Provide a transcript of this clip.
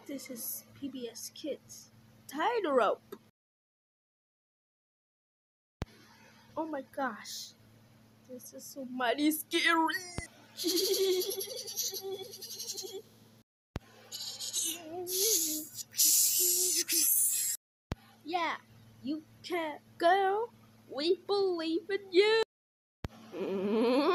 This is PBS Kids Tightrope. Oh my gosh, this is so mighty scary. Yeah, you can go. We believe in you.